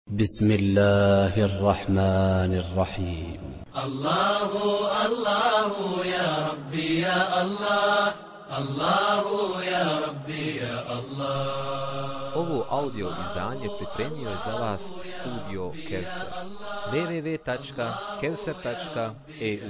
بسم الله الرحمن الرحيم الله الله يا ربي يا الله الله يا ربي يا الله. Ovo audio izdanje pripremio je za vas studio Kevser. www.kevser.eu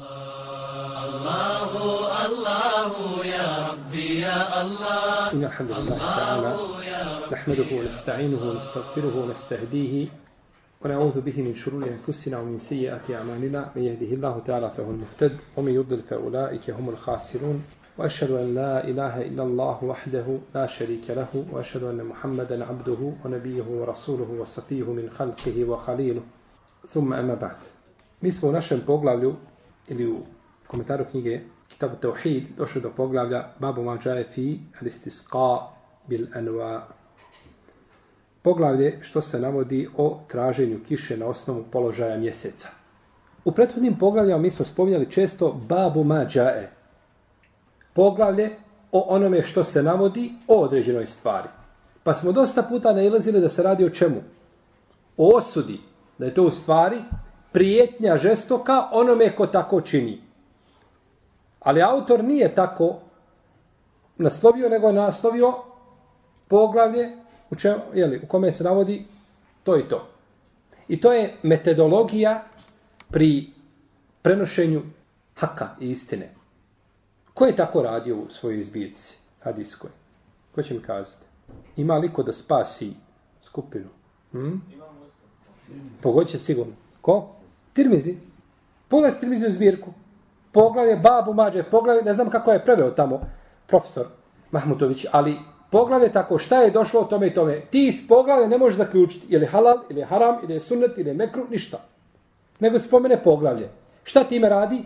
الله الله يا ربي يا الله. إن الحمد لله تعالى نحمده ونستعينه ونستغفره ونستهديه ونعوذ به من شرور أنفسنا ومن سيئات أعمالنا. من يهده الله تعالى فهو المهتد ومن يضلل فأولئك هم الخاسرون. وأشهد أن لا إله إلا الله وحده لا شريك له وأشهد أن محمدا عبده ونبيه ورسوله وصفيه من خلقه وخليله ثم أما بعد. Mi smo u našem poglavlju ili u komentaru knjige Kitabu Tauhid došli do poglavlja Babu ma džaje fi al-istisqa bil anwa. Poglavlje što se navodi o traženju kiše na osnovu položaja mjeseca. U prethodnim poglavljama mi smo spominjali često Babu ma džaje. Poglavlje o onome što se navodi o određenoj stvari. Pa smo dosta puta nailazili da se radi o čemu? O osudi. Da je to u stvari prijetnja žestoka onome ko tako čini. Ali autor nije tako naslovio, nego je naslovio poglavlje u kome se navodi to i to. I to je metodologija pri prenošenju haka i istine. Ko je tako radio u svojoj zbirci hadiskoj? Ko će mi kazati? Ima li ko da spasi skupinu? Pogodit će sigurno. Ko? Tirmizi. Pogledajte Tirmiziju zbirku. Poglavlje Babu Mađe, poglavlje, ne znam kako je preveo tamo profesor Mahmutović, ali poglavlje tako šta je došlo o tome i tome. Ti iz poglavlja ne možeš zaključiti je li halal, ili je haram, ili je sunnet, ili je mekru, ništa. Nego spomene poglavlje. Šta time radi?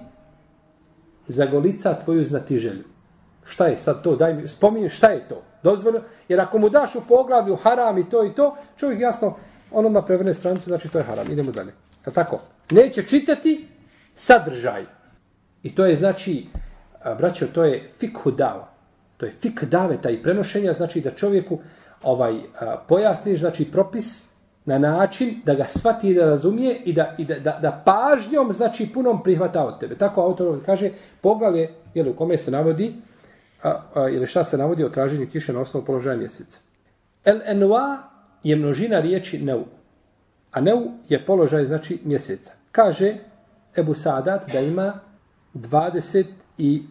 Zagolica tvoju znatiželju. Šta je sad to? Daj mi, spomini šta je to? Dozvoljno. Jer ako mu daš u poglavlju haram i to, čovjek jasno, on odmah prevrne stranicu, znači to je haram. Idemo dalje. Tako? Neće čitati sadržaj. I to je znači, braćo, to je fikhu dava. To je fik daveta i prenošenja, znači da čovjeku pojasniš, znači propis na način da ga shvati i da razumije i da pažnjom, znači punom prihvata od tebe. Tako autor kaže, poglavlje u kome se navodi, ili šta se navodi o traženju kiše na osnovu položaja mjeseca. El-enwa je množina riječi neu. A neu je položaj, znači mjeseca. Kaže Ebu Saadat da ima 28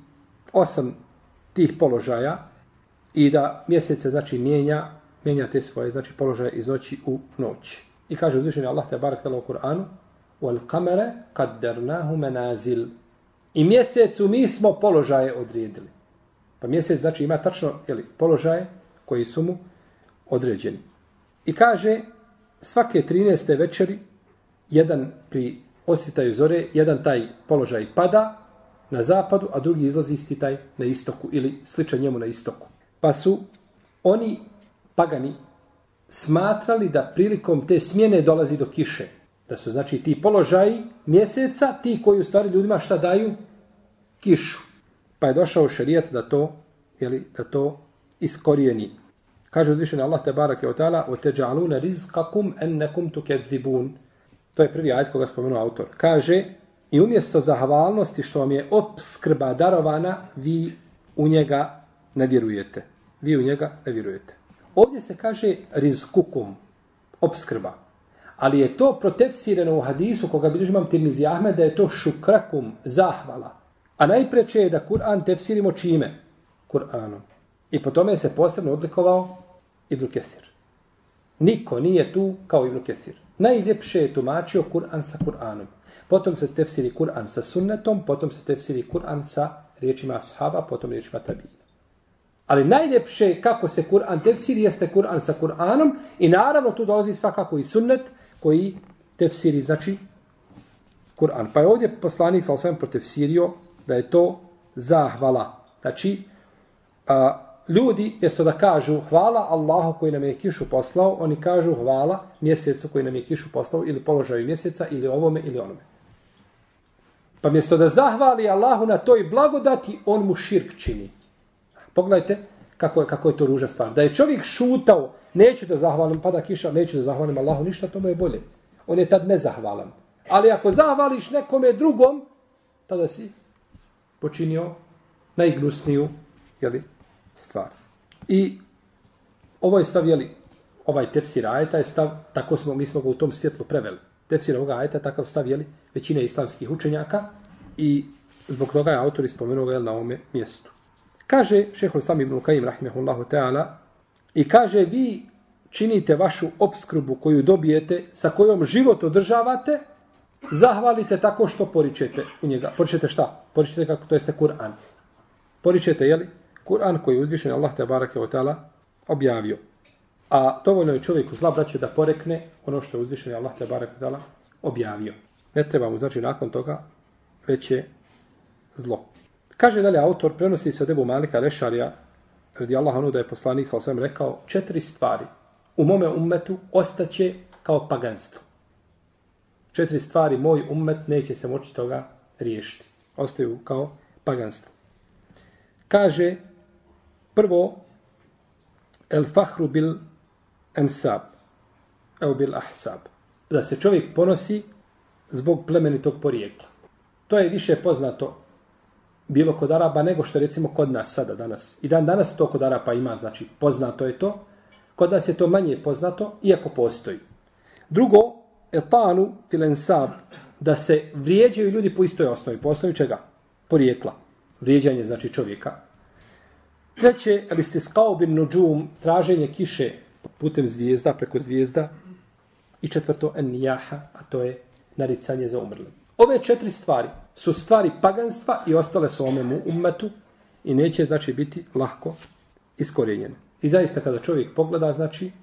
tih položaja i da mjesece znači mijenja te svoje znači položaje iz noći u noć. I kaže uzvišeni Allah te barek tala u Kur'anu wal qamara qaddarnahu manazil. I mjesecu mi smo položaje odredili. Pa mjesec znači ima tačno položaje koji su mu određeni. I kaže svake 13. večeri jedan pri osvitaju zore, jedan taj položaj pada na zapadu, a drugi izlazi isti taj na istoku ili sličan njemu na istoku. Pa su oni pagani smatrali da prilikom te smjene dolazi do kiše. Da su znači ti položaji mjeseca, ti koji u stvari ljudima šta daju? Kišu. Pa je došao šerijat da to iskorijeni. Kaže uzvišeni Allah te barake o ta'ala وَتَجَعَلُونَ رِزْقَكُمْ أَنَّكُمْ تُكَذِّبُونَ. To je prvi ajet koga spomenuo autor. Kaže, i umjesto zahvalnosti što vam je opskrba darovana, vi u njega ne vjerujete. Ovdje se kaže rizkukum, opskrba. Ali je to protefsireno u hadisu koga bilježi imam Tirmizi Ahmed da je to šukrakum, zahvala. A najpreče je da Kur'an tefsirimo čime? Kur'anom. I po tome se posebno odlikovao Ibn Kesir. Niko nije tu kao Ibn Kesir. Najljepše je tumačio Kur'an sa Kur'anom. Potom se tefsiri Kur'an sa sunnetom, potom se tefsiri Kur'an sa riječima ashaba, potom riječima tabijina. Ali najljepše kako se Kur'an tefsiri jeste Kur'an sa Kur'anom i naravno tu dolazi svakako i sunnet koji tefsiri znači Kur'an. Pa je ovdje poslanik sa osvijem protefsirio da je to zahvala. Znači, ljudi, mjesto da kažu hvala Allahu koji nam je kišu poslao, oni kažu hvala mjesecu koji nam je kišu poslao ili položaju mjeseca ili ovome ili onome. Pa mjesto da zahvali Allahu na toj blagodati, on mu širk čini. Pogledajte kako je to ružna stvar. Da je čovjek šutao, neću da zahvalim, pada kiša, neću da zahvalim Allahu, ništa, to mu je bolje. On je tad nezahvalan. Ali ako zahvališ nekome drugom, tada si počinio najgnusniju stvar. I ovo je stav, ovaj tefsir ajeta je stav, tako mi smo ga u tom svjetlu preveli. Tefsir ovoga ajeta takav stav, većine islamskih učenjaka i zbog toga je autor ispomenuo ga na ovome mjestu. Kaže šejhul islam ibn Kajim rahimehullahu ta'ala i kaže vi činite vašu opskrbu koju dobijete, sa kojom život održavate, zahvalite tako što poričete u njega. Poričete šta? Poričete kako to jeste Kur'an. Poričete, Kur'an koji je uzvišen Allah te barake ve ta'ala objavio. A dovoljno je čovjeku zla, braćo, da porekne ono što je uzvišen Allah te barake ve ta'ala objavio. Ne treba mu, znači, nakon toga veće zlo. Kaže dalje autor, prenosi se od Ebu Malika Lešarija, radijallahu anhu, da je poslanik sallallahu alejhi ve sellem rekao 4 stvari u mome ummetu ostaće kao paganstvo. 4 stvari moj ummet neće se moći toga riješiti. Ostaju kao paganstvo. Kaže, prvo, el fahru bil ensab, evo bil ahsab. Da se čovjek ponosi zbog plemenitog porijekla. To je više poznato bilo kod Araba nego što recimo kod nas sada danas. I danas to kod Araba ima, znači poznato je to. Kod nas je to manje poznato, iako postoji. Drugo, etanu fil ensab, da se vrijeđaju ljudi po istoj osnovi. Po osnovi čega? Porijekla. Vrijeđanje znači čovjeka. Treće, istisqau bin nudžum, traženje kiše putem zvijezda, preko zvijezda. I četvrto, en-nijaha, a to je naricanje za umrlim. Ove 4 stvari su stvari paganstva i ostale su omemu ummetu i neće, znači, biti lahko iskorijenjene. I zaista kada čovjek pogleda, znači,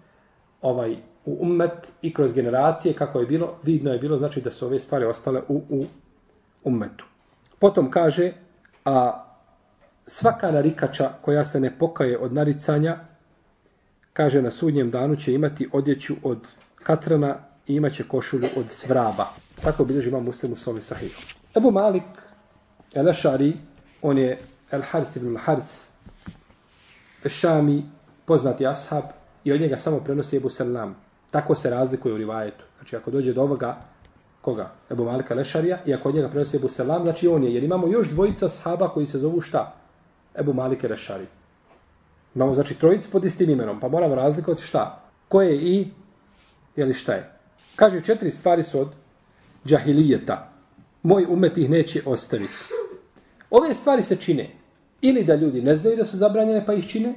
u ummet i kroz generacije kako je bilo, vidno je bilo, znači, da su ove stvari ostale u ummetu. Potom kaže, a svaka narikača koja se ne pokaje od naricanja, kaže, na sudnjem danu će imati odjeću od katrana i imaće košulju od svraba. Tako bilježi imam Muslim u svome sahihu. Ebu Malik el-Ešari, on je el-Haris ibn al-Haris el-Šami, poznati ashab, i od njega samo prenosi Ebu Selam. Tako se razlikuje u rivajetu. Znači, ako dođe do ovoga, koga? Ebu Malika el-Ešarija, i ako od njega prenosi Ebu Selam, znači on je. Jer imamo još dvojicu ashaba koji se zovu šta? Ebu Malik el-Ešari. Imamo, znači, trojicu pod istim imenom, pa moramo razlikovati šta? Ko je i, šta je? Kaže, 4 stvari su od džahilijeta. Moj umet ih neće ostaviti. Ove stvari se čine ili da ljudi ne znaju da su zabranjene pa ih čine,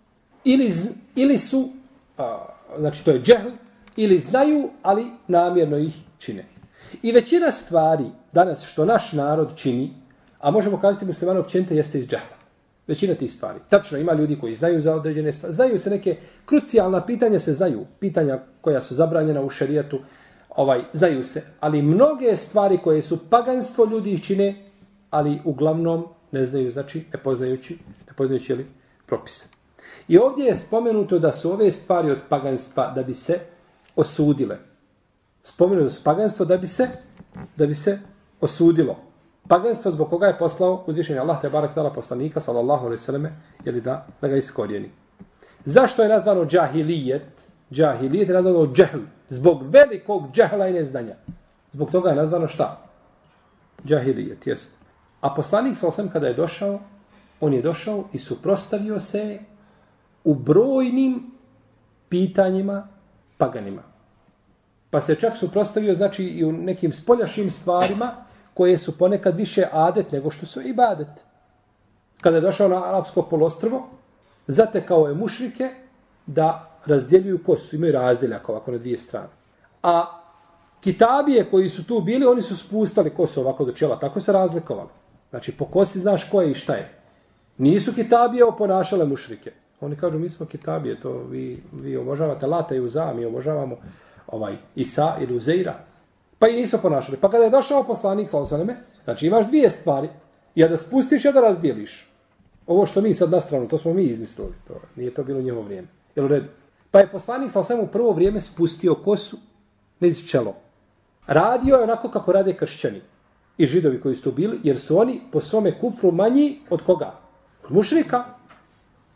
ili su, znači to je džehl, ili znaju, ali namjerno ih čine. I većina stvari danas što naš narod čini, a možemo kazati muslimano općenito, jeste iz džehla. Većina tih stvari. Tačno, ima ljudi koji znaju za određene stvari. Znaju se neke krucijalna pitanja, se znaju. Pitanja koja su zabranjena u šerijatu, znaju se. Ali mnoge stvari koje su paganstvo, ljudi ih čine, ali uglavnom ne znaju, znači ne poznajući propise. I ovdje je spomenuto da su ove stvari od paganstva da bi se osudile. Spomenuto su paganstvo da bi se osudilo. Paganstvo zbog koga je poslao uzvišeni Allah te barak tala poslanika sallallahu alejhi ve selleme, da ga iskorijeni. Zašto je nazvano džahilijet? Džahilijet je nazvano džehl, zbog velikog džehla i neznanja. Zbog toga je nazvano šta? Džahilijet, jest. A poslanik sallallahu alejhi ve sellem kada je došao, on je došao i suprotstavio se u brojnim pitanjima paganima. Pa se čak suprotstavio, znači, i u nekim spoljašnjim stvarima koje su ponekad više adet nego što su ibadet. Kada je došao na Arapsko poluostrvo, zatekao je mušrike da razdjeljuju kosu, imaju razdjeljak ovako na 2 strane. A kitabije koji su tu bili, oni su spustali kosu ovako do čela, tako se razlikovali. Znači, po kosi znaš ko je i šta je. Nisu kitabije oponašale mušrike. Oni kažu, mi smo kitabije, to vi obožavate Lata i Uza, mi obožavamo Isa ili Uzeira. Pa i nisu ponašali. Pa kada je došao poslanik, znači imaš 2 stvari, ja da spustiš, ja da razdijeliš. Ovo što mi sad na stranu, to smo mi izmislili. Nije to bilo njegovo vrijeme. Jel u redu? Pa je poslanik u prvo vrijeme spustio kosu niz čelo. Radio je onako kako rade kršćani i židovi koji su tu bili, jer su oni po svome kufru manji od koga? Od mušrika.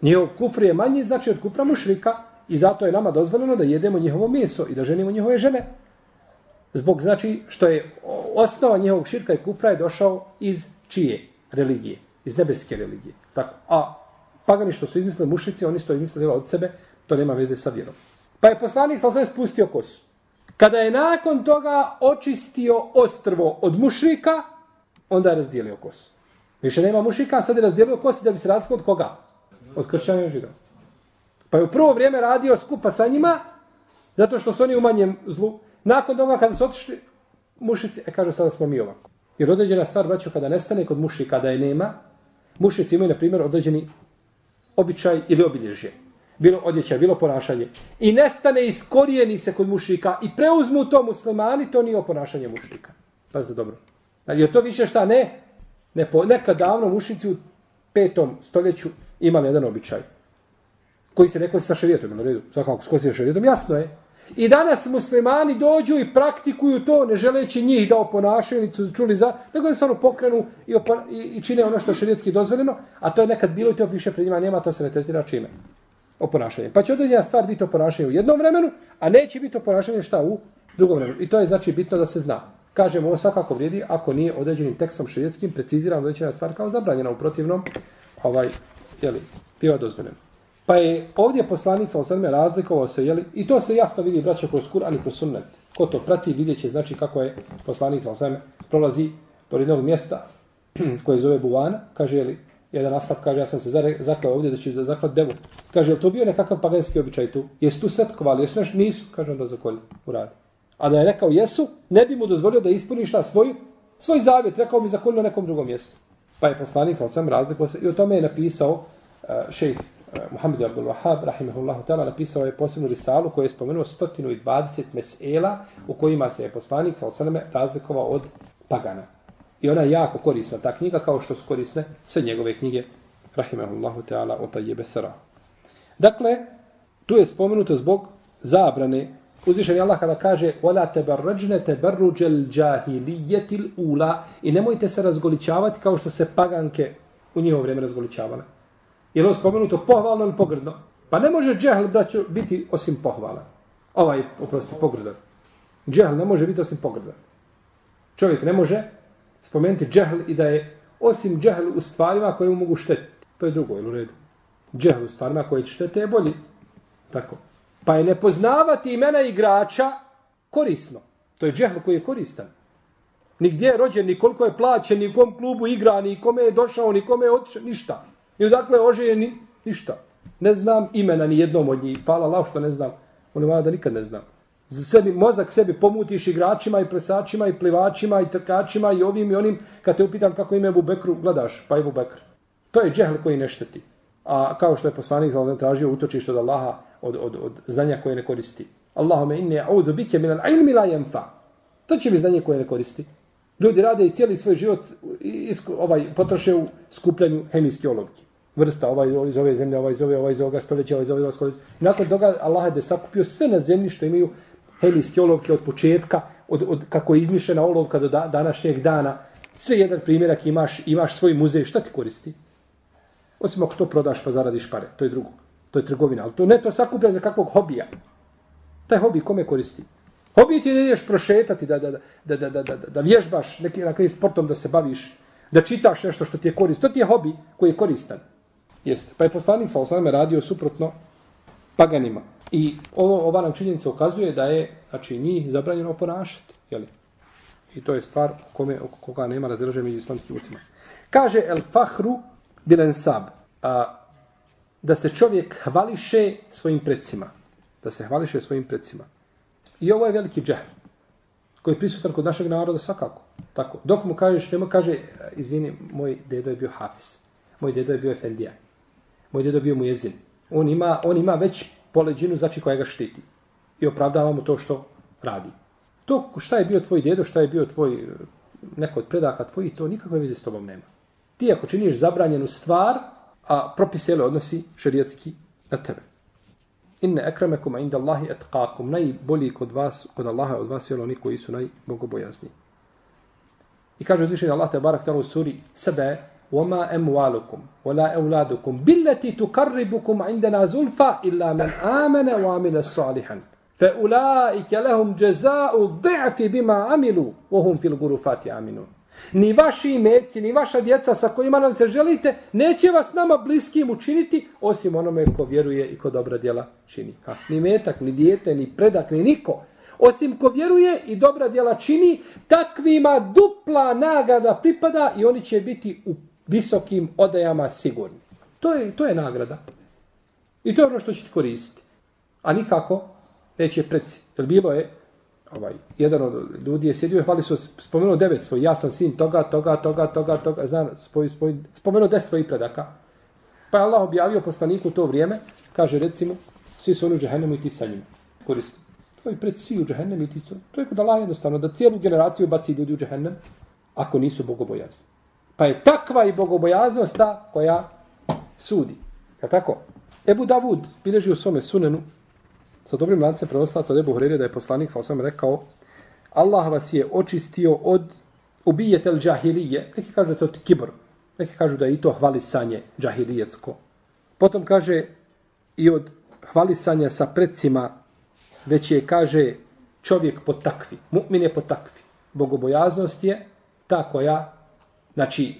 Njihov kufr je manji, znači od kufra mušrika i zato je nama dozvoljeno da jedemo njihovo meso i da ženimo njihove žene. Zbog znači što je osnova njihovog širka i kufra je došao iz čije religije? Iz nebeske religije. Tako. A pagani što su izmislili mušrici, oni su to izmislili od sebe, to nema veze sa vjerom. Pa je poslanik sa spustio kosu. Kada je nakon toga očistio ostrvo od mušrika, onda je razdijelio kosu. Više nema mušrika, sad je razdijelio kosu da bi se razlikovao od koga? Od kršćana i židova. Pa je u prvo vrijeme radio skupa sa njima, zato što su oni u manjem zlu. Nakon toga kada su otišli mušici, kažu sada smo mi ovako. Jer određena stvar, braćo, kada nestane kod mušrika, da je nema, mušrici imaju, na primjer, određeni običaj ili obilježje. Bilo odjeća, bilo ponašanje. I nestane, iskorijeni se kod mušrika i preuzmu to muslimani, to nije ponašanje mušrika. Pazite dobro. Jer to više šta ne? Nekad davno mušrici u 5. stoljeću imali jedan običaj koji se nekosi sa šerijetom, na redu, svakako skosi sa šerijetom, jasno je. I danas muslimani dođu i praktikuju to, ne želeći njih da oponašaju, niti su čuli za, nego je stvarno pokrenu i čine ono što je šerijetski dozvoljeno, a to je nekad bilo i to više pred njima nema, to se ne tretira čime? Oponašanje. Pa će određena stvar biti oponašanje u jednom vremenu, a neće biti oponašanje šta u drugom vremenu. I to je znači bitno da se zna. Kažemo, ovo svakako vrijedi ako nije određenim tekstom šerijetskim precizirano određena stvar kao zabranjena, u protivnom biva dozvoljeno. Pa je ovdje poslanik s.a.v. razlikovao se, i to se jasno vidi, braćo, kroz Kur'an i kroz sunnet. Ko to prati, vidjet će, znači, kako je poslanik s.a.v. prolazi pored jednog mjesta koje zove Buvana, kaže, jedan ashab kaže, ja sam se zaklao ovdje da ću zaklati devu. Kaže, je li to bio nekakav paganski običaj tu? Jesu tu svetkovali? Jesu nešto? Nisu. Kaže, onda zakolji, uradi. A da je rekao jesu, ne bi mu dozvolio da ispuni šta svoj zavjet. Rekao mi zakolji na nekom drugom mjestu. Pa je poslanik s.a.v. razlikovao se i o tome je napisao šejh Muhammed Abdul Wahhab, rahimahullahu ta'ala, napisao je posebnu risalu koju je spomenuo 120 mesela u kojima se je poslanik s.a.v. razlikovao od pagana. I ona je jako korisna, ta knjiga, kao što su korisne sve njegove knjige, rahimahullahu ta'ala, o tajjebe sara. Dakle, tu je spomenuto zbog zabrane. Uzvišen je Allah kada kaže وَلَا تَبَرَّجْنَ تَبَرُّجَ الْجَاهِلِيَّةِ الْأُولَى i nemojte se razgoličavati kao što se paganke u njihovo vrijeme razgoličavale. Je li ovo spomenuto pohvalno ili pogrdno? Pa ne može džehl, braćo, biti osim pohvalan. Pogrdan. Džehl ne može biti osim pogrdan. Čovjek ne može spomenuti džehl i da je osim džehl u stvarima koje mu mogu štetiti. To je drugo, je u redu. Džehl u stvarima koje štete je bolji. Tako. Pa je nepoznavati imena igrača korisno. To je džehl koji je koristan. Ni gdje je rođen, ni koliko je plaćen, ni u kom klubu igra, ni kome je došao, ni kome je otišao, ništa. I odakle je oženjen, ništa. Ne znam imena ni jednom od njih. Hvala Allah što ne znam. On je da nikad ne znam. Mozak sebi pomutiš igračima i plesačima i plivačima i trkačima i ovim i onim. Kad te upitam kako ime Ebu Bekru, gledaš, pa Ebu Bekr. To je džehl koji ne šteti. A kao što je poslanik tražio utočište od Allaha od znanja koje ne koristi. Allahume inni a'udhu bike minal ilmi la yanfa. To će mi znanje koje ne koristi. Ljudi rade i cijeli svoj život potroše u skupljanju hemijske olovke. Vrsta, ovaj iz ove zemlje, ovaj iz ovoga stoljeća, ovaj iz ovoga stoljeća. I nakon toga Allah je sakupio sve na zemlji što imaju hemijske olovke od početka, od kako je izmišljena olovka do današnjeg dana. Sve jedan primjerak imaš svoj muzej, šta ti koristi? Osim ako to prodaš pa zaradiš pare, to je drugo. To je trgovina, ali to ne to sakuplja za kakvog hobija. Taj hobi kome koristi? Hobi ti je da ideš prošetati, da vježbaš nekim sportom, da se baviš, da čitaš nešto što ti je korisno. To ti je hobi koji je koristan. Jeste. Pa je poslanik s.a.v. radio suprotno paganima. I ova nam činjenica ukazuje da je njih zabranjeno ponašati. Jeli? I to je stvar oko koga nema razilaženja među islamskim učenjacima. Kaže El Fahru Bilensab, da se čovjek hvališe svojim predsima. Da se hvališe svojim predsima. I ovo je veliki džehl koji je prisutan kod našeg naroda svakako. Tako. Dok mu kažeš, nema kaže, izvini, moj dedo je bio hafiz. Moj dedo je bio efendija. Moj dedo je bio mujezin. On ima već poleđinu znači koja ga štiti. I opravdava mu to što radi. To šta je bio tvoj dedo, šta je bio tvoj neko od predaka tvojih, to nikakve veze s tobom nema. Ti ako činiš zabranjenu stvar, a propis je odnosi šerijatski na tebe. Inne ekremekum inda Allahi etqakum. Najbolji kod vas, kod Allaha od vas je oni koji su najbogobojazniji. I kaže uzvišenje Allah te barak tala u suri Sebe, وَمَا أَمْوَالُكُمْ وَلَا أَوْلَادُكُمْ بِالَّتِي تُقَرِّبُكُمْ عِنْدَنَا زُلْفَى إِلَّا مَنْ آمَنَ وَعَمِلَ صَالِحًا فَأُولَٰئِكَ لَهُمْ جَزَاءُ الضِّعْفِ بِمَا عَمِلُوا وَهُمْ فِي الْغُرُفَاتِ آمِنُونَ. Ni vaši imeci, ni vaša djeca sa kojima nam se želite, neće vas nama bliskim učiniti, osim onome ko vjeruje i ko dobra djela čini. Ni metak, ni dijete, ni predak, ni niko. Osim ko vjeruje i dobra djela čini, takvima dupla nagrada pripada i oni će biti u visokim odajama sigurni. To je nagrada. I to je ono što će ti koristiti. A nikako neće preci. Jer bilo je, jedan od ljudi je sjedio i hvali su, spomenuo 9 svoj, ja sam sin toga, znam, spomenuo 10 svojih predaka. Pa je Allah objavio poslaniku u to vrijeme, kaže recimo, svi su oni u džehennemu i ti sa njima. Koristi. Tvoji preci svi u džehennemu i ti su. To je kod Allah jednostavno, da cijelu generaciju baci ljudi u džehennem, ako nisu bogobojazni. Pa je takva i bogobojaznost ta koja sudi. Je tako? Ebu Davud bilježi u svome sunenu sa dobrim lancem prenoslaca od Ebu Hureyre da je poslanik sa sam rekao Allah vas je očistio od ubijetel džahilije. Neki kažu da je to kibr. Neki kažu da je i to hvalisanje džahilijetsko. Potom kaže i od hvalisanja sa predsima već je, kaže, čovjek po takvi. Mu'min je po takvi. Bogobojaznost je ta koja, znači,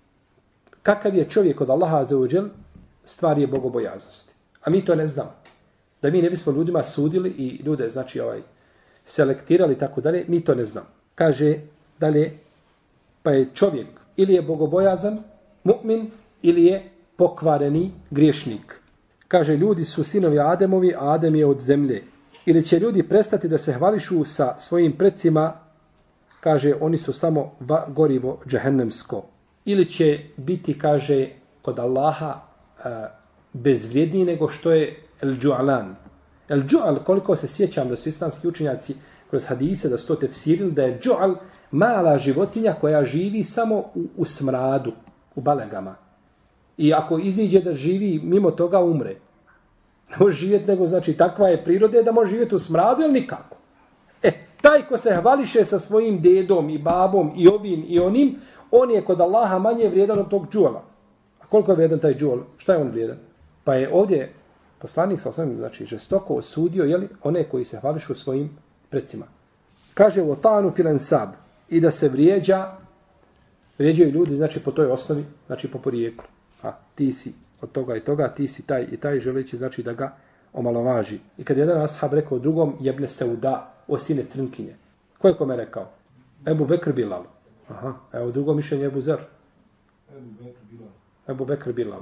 kakav je čovjek od Allaha azzawajal, stvar je bogobojaznosti. A mi to ne znamo. Da mi ne bismo ljudima sudili i ljude, znači, selektirali tako dalje, mi to ne znamo. Kaže dalje, pa je čovjek ili je bogobojazan, mu'min, ili je pokvareni griješnik. Kaže, ljudi su sinovi Ademovi, a Adem je od zemlje. Ili će ljudi prestati da se hvališu sa svojim predsima, kaže, oni su samo gorivo džehennemsko. Ili će biti, kaže, kod Allaha bezvrijedniji nego što je el-đu'lan. El-đu'al, koliko se sjećam da su islamski učenjaci kroz hadise da su to tefsirili, da je đu'al mala životinja koja živi samo u smradu, u balegama. I ako iziđe da živi mimo toga, umre. Ne može živjeti, nego znači takva je prirode da može živjeti u smradu ili nikako. Taj ko se hvališe sa svojim dedom i babom i ovim i onim, on je kod Allaha manje vrijedan od tog džuala. A koliko je vrijedan taj džual? Šta je on vrijedan? Pa je ovdje poslanik sa osnovim, znači, žestoko osudio, jeli, one koji se hvališu svojim predsima. Kaže u otanu filensab i da se vrijeđaju ljudi, znači, po toj osnovi, znači, po porijeklu. Ti si od toga i toga, ti si taj i taj, želeći, znači, da ga omalovaži. I kad jedan ashab rekao drugom, jebne se uda, o sine crnkinje. Ko je kome rekao? Ebu Bekr Bilal. Evo drugo mišljenje Ebu Zer. Ebu Bekr Bilal.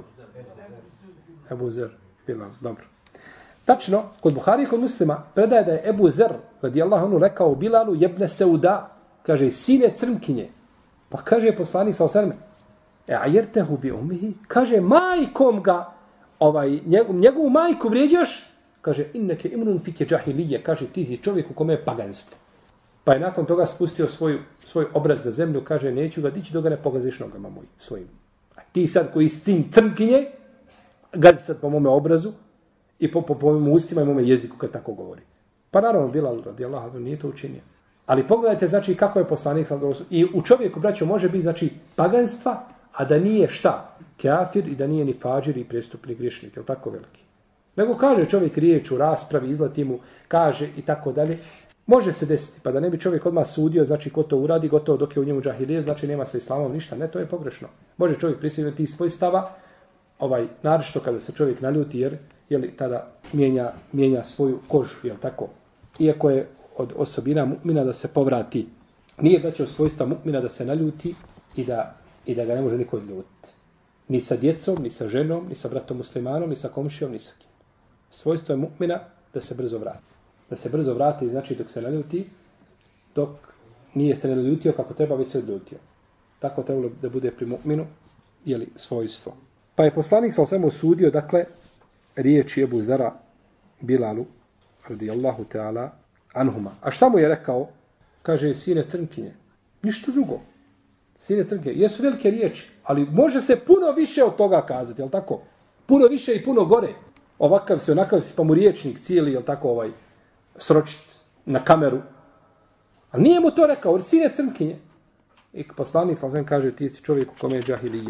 Ebu Zer Bilal, dobro. Tačno, kod Buhari i kod Muslima predaje da je Ebu Zer, radijallahu anhu, rekao Bilalu, jebne se uda, kaže, sine crnkinje. Pa kaže poslanik sa osrme, a jer te hubi umihi, kaže, majkom ga, njegovu majku vrijeđaš, kaže, inneke imrun fike džahilije, kaže, ti si čovjek u kome je paganstvo. Pa je nakon toga spustio svoj obraz na zemlju, kaže, neću ga dići dok ga ne pogaziš nogama moj, svojim. A ti sad koji si sin crnkinje, gazi sad po mome obrazu i po mojim ustima i mome jeziku kad tako govori. Pa naravno, Bilal radijallahu anhu nije to učinio. Ali pogledajte, znači, kako je poslanik sam došao. I u čovjeku, braćo, može biti, znači, paganstva, a da nije šta? Kafir i da nije ni fađir i prestupni griješnik, je li tako veliki? Nego kaže čovjek riječ u raspravi, izlati mu, kaže i tako dalje. Može se desiti, pa da ne bi čovjek odmah sudio, znači ko to uradi, gotovo dok je u njemu džahilije, znači nema sa islamom ništa. Ne, to je pogrešno. Može čovjek prisiliti svoj stava, naročito kada se čovjek naljuti, jer tada mijenja svoju kožu, je li tako? Iako je od osobina mu'mina da se povrati. Nije braćo svojstva mu'mina da se naljuti i da ga ne može niko odljutiti. Ni sa djecom, ni sa ženom, ni sa bratom muslimanom, ni sa komšijom, ni sa kim. Svojstvo je mu'mina da se brzo vrati. Da se brzo vrati, znači dok se naljuti, dok nije se naljutio kako treba, već se odljutio. Tako trebalo da bude pri mu'minu, jeli, svojstvo. Pa je poslanik sa svemu osudio, dakle, riječi Ebu Zara Bilalu, radijallahu ta'ala, anhuma. A šta mu je rekao? Kaže, sine crnkinje. Ništa drugo. Sine crnkinje. Jesu velike riječi, ali može se puno više od toga kazati, je li tako? Puno više i puno gore. Ovakav si, onakav si, pa mu riječnik cijeli, je li tako, sročit na kameru. Ali nije mu to rekao, sine crnkinje. I poslanik sa svem kaže, ti si čovjek u kome je džahilijet.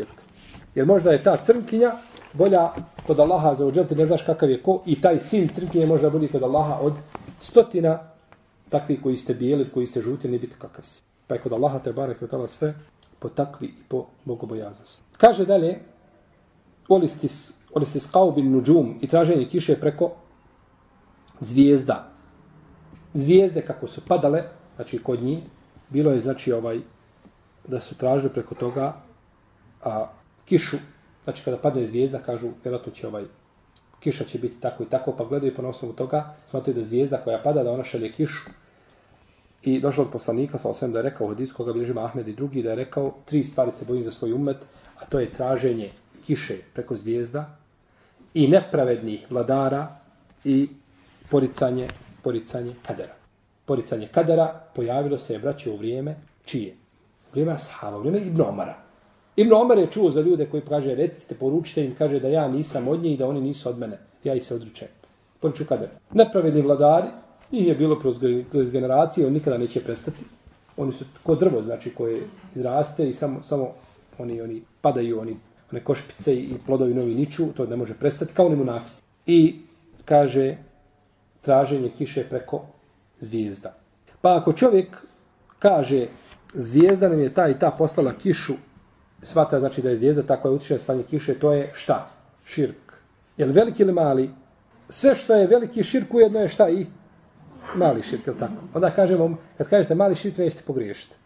Jer možda je ta crnkinja bolja kod Allaha za uđel, ti ne znaš kakav je ko, i taj sin crnkinje možda bolji kod Allaha od stotina takvi koji ste bijeli, koji ste žuti, ne biti kakav si. Pa je kod Allaha te barek i otala sve po takvi i po bogobojaznosti. Kaže dalje, olistis qaubin nuđum, i traženje kiše preko zvijezda. Zvijezde kako su padale, znači kod njih, bilo je znači da su tražili preko toga kišu, znači kada padne zvijezda, kažu, vjerojatno će kiša će biti tako i tako, pa gledaju po na osnovu toga, smatraju da zvijezda koja pada, da ona šalje kišu. I došao od poslanika, sa da je rekao u hadisu, koga bilježi Ahmed i drugi, da je rekao, 3 stvari se bojim za svoj ummet, a to je traženje kiše preko zvijezda i nepravednih vladara i poricanje kadera. Poricanje kadera pojavilo se, braće, u vrijeme čije? U vrijeme ashaba, u vrijeme Ibn Omara. Ibn Omar je čuo za ljude koji kaže, recite, poručite im, kaže da ja nisam od njih i da oni nisu od mene. Ja ih se odričem. Poručuju kader. Nepravedni vladari, njih je bilo kroz generacije, on nikada neće prestati. Oni su ko drvo, znači, koje izraste i samo oni padaju, one košpice i plodovi novi niču, to ne može prestati, kao oni munafici. I kaže, traženje kiše preko zvijezda. Pa ako čovjek kaže, zvijezda nam je ta i ta poslala kišu, smatra znači da je zvijezda ta koja utiče na slanje kiše, to je šta? Širk. Je li veliki ili mali? Sve što je veliki širk ujedno je šta i mali širk, je li tako? Onda kažemo, kad kažete mali širk, nećete pogriješiti.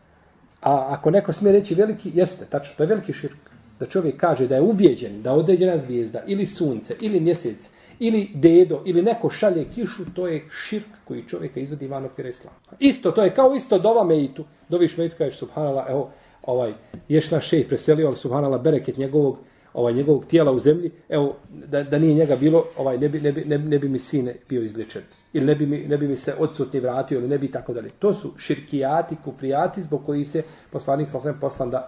A ako neko smije reći veliki, jeste, tačno, to je veliki širk. Da čovjek kaže da je ubijeđen da određena zvijezda ili sunce, ili mjesec, ili dedo, ili neko šalje kišu, to je širk koji čovjeka izvodi van okvira islama. Isto, to je kao isto dova mejtu. Doviš mejtu, kažeš subhanallah, evo, ješ naš šejh preselio, ali subhanallah, bereket njegovog tijela u zemlji, evo, da nije njega bilo, ne bi mi sine bio izliječen. Ili ne bi mi se odsutni vratio, ili ne bi tako dalje. To su širkijati, kufrijati, zbog koji se poslanik sallallahu poslan da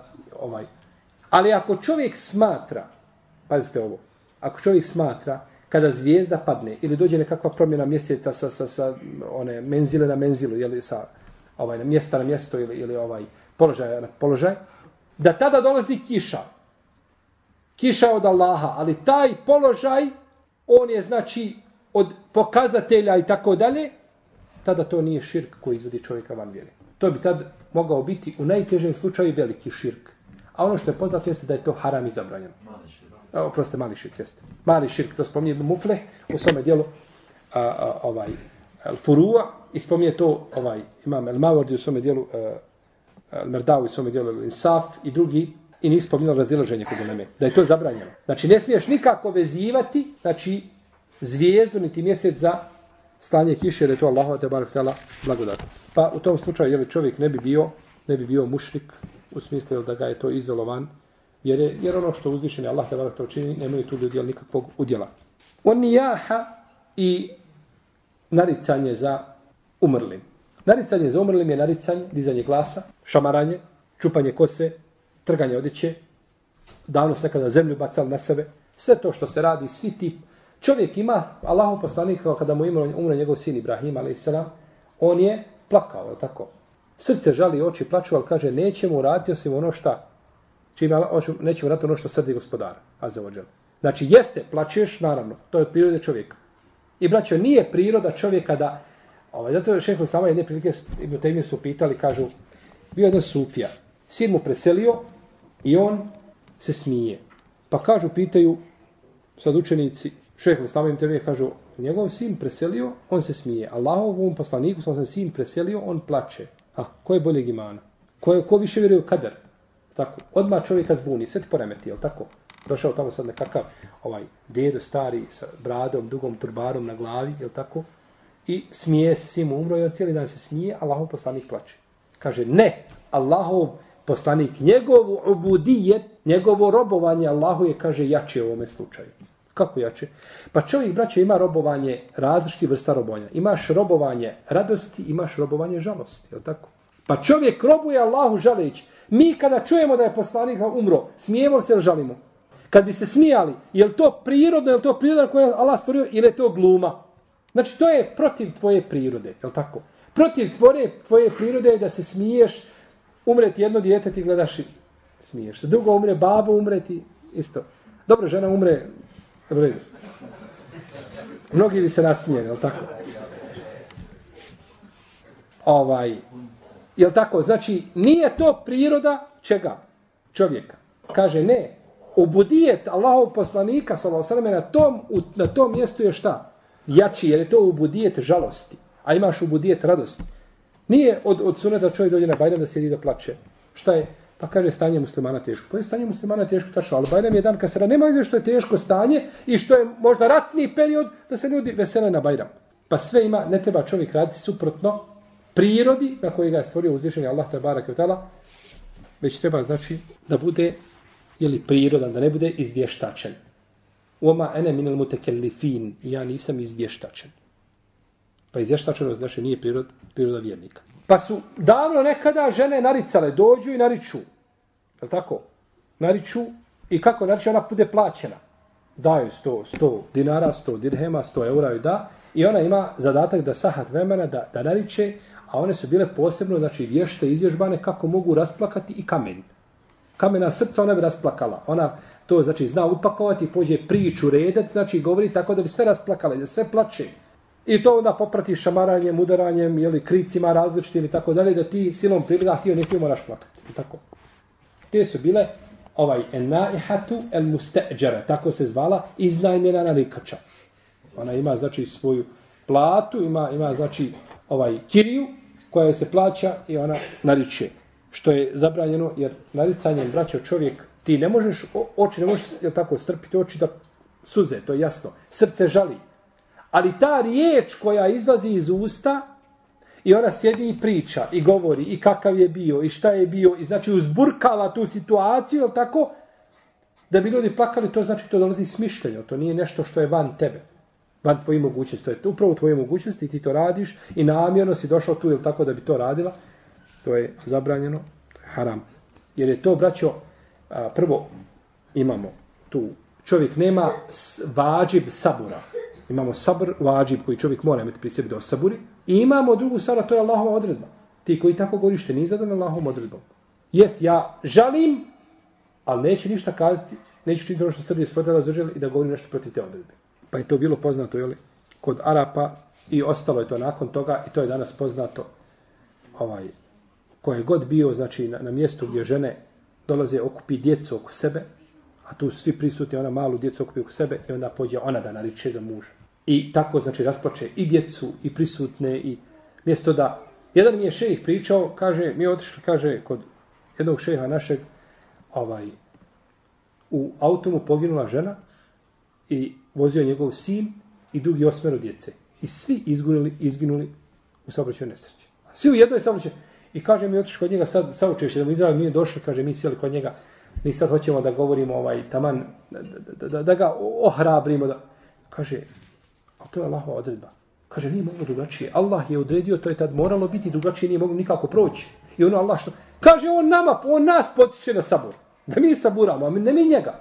Ali ako čovjek smatra, pazite ovo, ako čovjek smatra kada zvijezda padne ili dođe nekakva promjena mjeseca sa one menzile na menzilu, ili sa mjesta na mjesto ili položaja na položaj, da tada dolazi kiša. Kiša od Allaha, ali taj položaj, on je znači od pokazatelja i tako dalje, tada to nije širk koji izvodi čovjeka van vjere. To bi tad mogao biti u najtežem slučaju veliki širk. A ono što je poznato jeste da je to haram i zabranjeno. Oprostite, mali širk jeste. Mali širk, to spominje Ibn Mufleh u svome dijelu Al-Furu'a i spominje to imam Al-Mawardi u svome dijelu Al-Merdawi u svome dijelu Al-Insaf i drugi i nije spominjalo razilaženje kod uleme. Da je to zabranjeno. Znači ne smiješ nikako vezivati zvijezdu niti mjesec za slanje kiše, jer je to Allahova te barek tala blagodat. Pa u tom slučaju čovjek ne bi bio mušrik u smislu da ga je to izolovan, jer ono što uzvišeni Allah te barek tala čini, nemaju tu ljudi nikakvog udjela. On nijaha i naricanje za umrlim. Naricanje za umrlim je naricanje, dizanje glasa, šamaranje, čupanje kose, trganje odjeće, davno se nekada zemlju bacali na sebe. Sve to što se radi, svi ti. Čovjek ima, Allahov poslanik, kada mu umro njegov sin Ibrahim, a.s., on je plakao, je tako? Srce žali, oči plaču, ali kaže, nećemo uraditi osim ono šta, nećemo uraditi ono što srdi gospodara, azzavodžel. Znači, jeste, plačeš, naravno, to je od prirode čovjeka. I braćo, nije priroda čovjeka da, zato je šejh Islama jedne prilike, Ibn Tejmije su pitali, kažu, bio jedan sufija, sin mu preselio i on se smije. Pa kažu, pitaju sad učenici, šejh Islama Ibn Tejmije kažu, njegov sin preselio, on se smije. Allahovom poslaniku, sam sin preselio, on plače. Ko je boljeg imana? Ko više vjeruje u kader? Tako, odmah čovjeka zbuni, sve ti poremeti, jel tako? Došao tamo sad nekakav dedo stari sa bradom, dugom turbarom na glavi, jel tako? I smije se, sin mu umro i on cijeli dan se smije, Allahov poslanik plače. Kaže, ne, Allahov poslanik, njegovu ubudijet, njegovo robovanje Allahu je, kaže, jače u ovome slučaju. Kako jače? Pa čovjek, braćo, ima robovanje, različitih vrsta robovanja. Imaš robovanje radosti, imaš robovanje žalosti, je li tako? Pa čovjek robuje Allahu žaleći. Mi kada čujemo da je poslanik umro, smijemo se ili žalimo? Kad bi se smijali, je li to prirodno, je li to priroda koju je Allah stvorio ili je to gluma? Znači, to je protiv tvoje prirode, je li tako? Protiv tvoje prirode je da se smiješ, umreti jedno dijete, ti gledaš Smiješ se. Drugo umre, babo umre ti isto. Dobro, žena umre, dobro. Mnogi bi se nasmijeli, jel tako? Jel tako? Znači, nije to priroda čega? Čovjeka. Kaže, ne. Ubudijet Allahovog poslanika, sallallahu alejhi ve sellem, na tom mjestu je šta? Jači, jer je to ubudijet žalosti. A imaš ubudijet radosti. Nije od suneta čovjek dođe na Bajram da sjedi da plače. Šta je? Pa kaže stanje muslimana teško. Pa je stanje muslimana teško, tačno, ali Bajram je dan kad se nema veze što je teško stanje i što je možda ratni period da se ljudi vesele na Bajram. Pa sve ima, ne treba čovjek raditi suprotno prirodi na kojeg ga je stvorio uzvišeni Allah te bareke ve taala, već treba znači da bude prirodan, da ne bude izvještačen. Oma ene minel mutekellifin, ja nisam izvještačen. Pa izvještačenost znači nije priroda vjernika. Pa su davno nekada žene naricale, dođu i nariču. Je tako? Nariču i kako nariču, ona bude plaćena. Daju 100 dinara, 100 dirhema, 100 eura joj da. I ona ima zadatak da sahat vremena da nariče, a one su bile posebno, znači vješte, izvježbane kako mogu rasplakati i kamen. Kamena srca ona bi rasplakala. Ona to znači zna upakovati, pođe priču redat, znači govori tako da bi sve rasplakala i da sve plače. I to onda poprati šamaranjem, udaranjem, kricima različitim i tako dalje, da ti silom privreda, ti nekako moraš plakati. Tako. Te su bile en-naihatu el-musteđara, tako se zvala, iznajmljena narikača. Ona ima, znači, svoju platu, ima znači, kiriju, koja se plaća i ona nariče. Što je zabranjeno, jer naricanjem, braćo, čovjek, ti ne možeš, oči ne možeš, tako, strpiti oči da suze, to je jasno. Srce žali. Ali ta riječ koja izlazi iz usta i ona sjedi i priča i govori i kakav je bio i šta je bio i znači uzburkava tu situaciju, jel tako, da bi ljudi plakali, to znači to dolazi iz mišljenja, to nije nešto što je van tebe, van tvojih mogućnosti, to je upravo tvoje mogućnosti i ti to radiš i namjerno si došao tu, jel tako, da bi to radila, to je zabranjeno, to je haram. Jer je to, braćo, prvo imamo tu, čovjek nema vađib sabura. Imamo sabr, vađib koji čovjek mora imati pri sebi da osaburi. I imamo drugu stvar, to je Allahova odredba. Ti koji tako govoriš, te nije zadovoljni Allahovom odredbom. Jest, ja žalim, ali neću ništa kazati, neću činiti ono što srdi stvorila zaželi i da govorim nešto protiv te odredbe. Pa je to bilo poznato, kod Arapa i ostalo je to nakon toga i to je danas poznato ko je god bio, znači na mjestu gdje žene dolaze okupi djecu oko sebe, a tu svi prisutni, ona malu djecu okupi oko sebe i onda pođe ona da nariče za muža. I tako, znači, rasplače i djecu, i prisutne, i mjesto da... Jedan mi je šejih pričao, kaže, mi je otišli, kaže, kod jednog šeha našeg, u autu mu poginula žena i vozio njegov sin i drugi 8 djece. I svi izginuli u saobraćajnoj nesreći. Svi u jednoj saobraćajnoj. I kaže, mi je otišli kod njega sad saučešće, da mu Izrael nije došli, kaže, mi sjeli kod njega. Mi sad hoćemo da govorimo taman, da ga ohrabrimo. Kaže, a to je Allahova odredba. Kaže, nije moglo drugačije. Allah je odredio, to je tad moralo biti drugačije, nije moglo nikako proći. I ono Allah što... Kaže, on nas potiče na sabor. Da mi saburamo, a ne mi njega.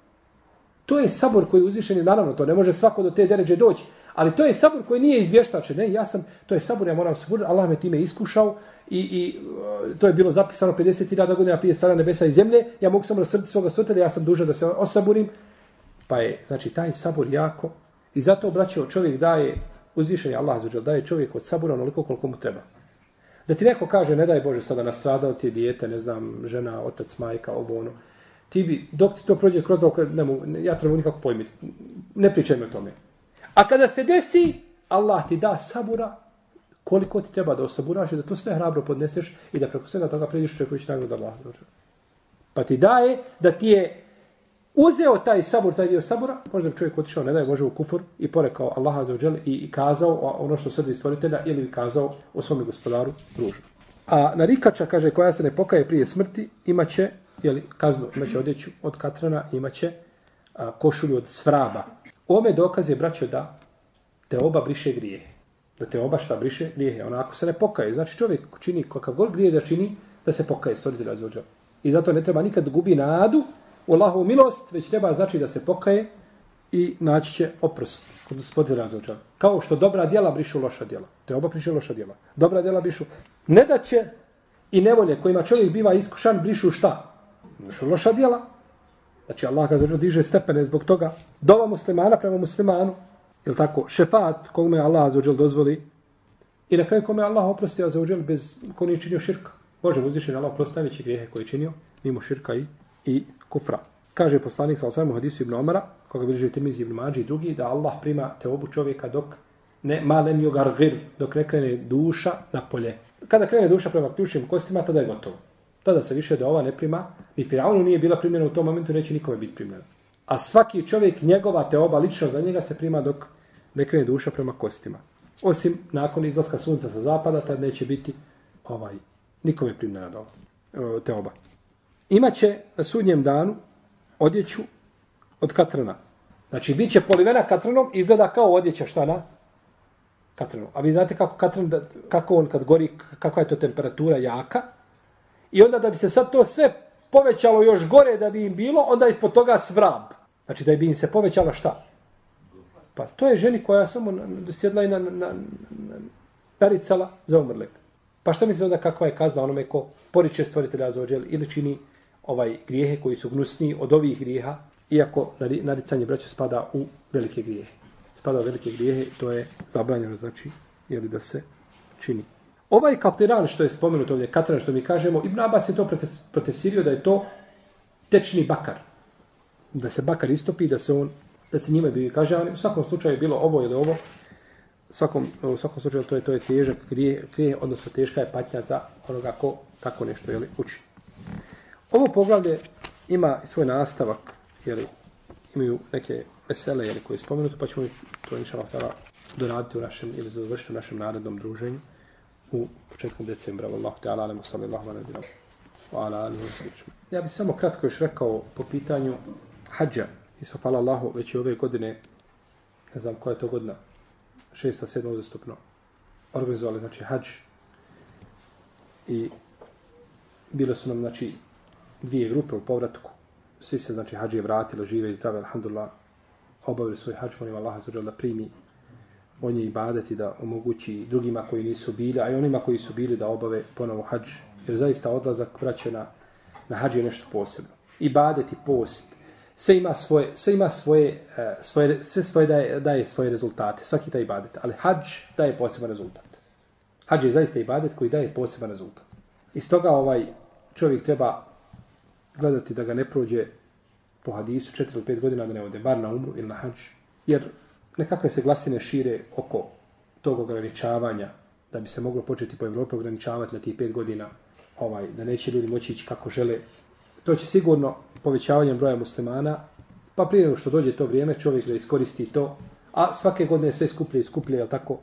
To je sabor koji je uzvišen, naravno, to ne može svako do te deređe doći. Ali to je sabor koji nije izvještačen. Ne, to je sabor, ja moram saburati. Allah me time iskušao i to je bilo zapisano 50.000 godina prije stvaranja nebesa i zemlje. Ja mogu samo rasrditi svoga stvoritelja, ja sam dužan da se osaburim. Pa je, znači, taj sabor jako. I zato, braćo, čovjek daje, uzvišen je Allah, daje čovjek od sabora onoliko koliko mu treba. Da ti neko kaže, ne daj Bože, sada nastradao ti je dijete, ne znam, žena, otac, majka, ovo ono. Ti bi, dok ti to prođe kroz ovo, ja to ne mogu nikako pojmiti. Ne pričaj mi o tome. A kada se desi, Allah ti da sabura, koliko ti treba da osaburaš i da to sve hrabro podneseš i da preko svega toga pređeš čovjek koji će nagradu Allah. Pa ti daje da ti je uzeo taj sabur, taj dio sabura, možda bi čovjek otišao, ne daj Bože, u kufur i porekao Allaha za ođel i kazao ono što srdi stvoritelja ili bi kazao o svome gospodaru ružno. A narikača, kaže, koja se ne pokaje prije smrti, imaće kaznu, imaće odjeću od katrana, imaće košulju od svraba. Ome dokaz je, braćo, da te oba briše grijehe. Da te oba šta briše grijehe. Onako se ne pokaje. Znači čovjek čini kakav god grije da čini, da se pokaje stvoritelja za ođel. I zato ne treba nikad gubi nadu u Allahovu milost, već treba znači da se pokaje i naći će oprost kod stvoritelja za ođel. Kao što dobra djela brišu loša djela. Te oba briše loša djela. Dobra djela brišu. Ne da će i nevolje kojima čovjek biva iskušan brišu šta? što loša djela. Znači Allah ga diže stepene zbog toga. Dova muslimana prema muslimanu. Jel tako? Šefat kome Allah dozvoli. I na kraju kome Allah oprosti bez ko nije činio širka. Može uzvišeni Allah oprosti najveće grijehe koje je činio mimo širka i kufra. Kaže poslanik sallallahu alejhi ve sellem u hadisu Ibn Omara, koga bilježi Tirmizi, Ibn Mađi i drugi, da Allah prima teobu čovjeka dok ne malen yugargir, dok ne krene duša na polje. Kada krene duša prema ključnim kostima, tada je gotovo. Tada se više da ova ne prima, ni Firaunu nije bila primljena u tom momentu, neće nikome biti primljena. A svaki čovjek, njegova teoba, lično za njega se prima dok ne krene duša prema kostima. Osim nakon izlaska sunca sa zapada, tad neće biti nikome primljena teoba. Imaće na sudnjem danu odjeću od katrana. Znači, bit će polivena katranom, izgleda kao odjeća šta na katranom. A vi znate kako on kad gori, kakva je to temperatura jaka. I onda da bi se sad to sve povećalo još gore da bi im bilo, onda ispod toga svrab. Znači, da bi im se povećala šta? Pa to je ženi koja samo sjedla i naricala za umrlek. Pa šta misli onda kakva je kazna onome ko poriče stvoritelja Azzawajal ili čini grijehe koji su gnusniji od ovih grijeha, iako naricanje braća spada u velike grijehe. Spada u velike grijehe, to je zabranjeno, znači, jeli da se čini. Ovaj kaltiran što je spomenuto ovdje, katran što mi kažemo, Ibn Abbas je to protefsirio da je to tečni bakar. Da se bakar istopi, da se njime bi kažnjavani. U svakom slučaju je bilo ovo ili ovo. U svakom slučaju to je težak grije, odnosno teška je patnja za onoga ko tako nešto uči. Ovo poglavlje ima svoj nastavak, imaju neke vesele koje je spomenuto, pa ćemo to inšallah doraditi u našem, ili završiti u našem narednom druženju u početkom decembra. Wallahu ta'ala alemu sallallahu alaihi wa sallam. Ja bih samo kratko još rekao po pitanju hadža. Isto hvala Allahu, već i ove godine, ne znam koja je to godina, 6. 7. uzastopno, organizovali, znači, hadž. I bile su nam, znači, 2 grupe u povratku. Svi se, znači, hadžije vratili, žive i zdrave, alhamdulillah, obavili svoj hadž, molim Allah da primi on je ibadet i da omogući drugima koji nisu bili, a i onima koji su bili da obave ponovo hadž. Jer zaista odlazak braće na hadž je nešto posebno. Ibadet i post, sve daje svoje rezultate, svaki taj ibadet, ali hadž daje poseban rezultat. Hadž je zaista ibadet koji daje poseban rezultat. Iz toga čovjek treba gledati da ga ne prođe po hadisu 4 ili 5 godina da ne ode bar na umru ili na hadž, jer nekakve se glasine šire oko tog ograničavanja, da bi se moglo početi po Evropi ograničavati na tih 5 godina, da neće ljudi moći ići kako žele. To će sigurno povećavanjem broja muslimana, pa prije nego što dođe to vrijeme, čovjek da iskoristi to, a svake godine sve skuplje i skuplje, jel tako?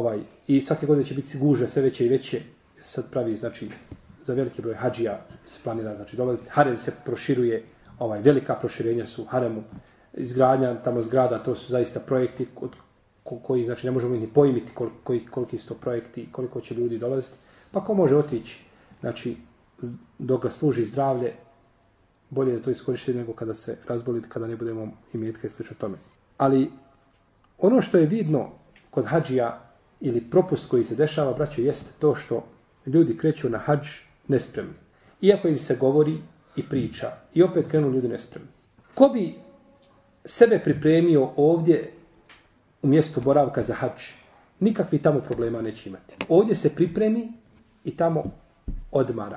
I svake godine će biti gužve sve veće i veće. Sad pravi, znači, za veliki broj hadžija se planira, znači, dolaziti. Harem se proširuje, velika proširenja su haremu, izgradnja tamo zgrada, to su zaista projekti koji, znači, ne možemo ni pojmiti koliki su to projekti, koliko će ljudi dolaziti. Pa ko može otići, znači, dok ga služi zdravlje, bolje da to iskoristi nego kada se razboli, kada ne budemo imetka i slično tome. Ali ono što je vidno kod hadžija ili propust koji se dešava, braćo, jeste to što ljudi kreću na hadž nespremni. Iako im se govori i priča, i opet krenu ljudi nespremni. Ko bi sebe pripremio ovdje u mjestu boravka za hadž, nikakvi tamo problema neće imati. Ovdje se pripremi i tamo odmara.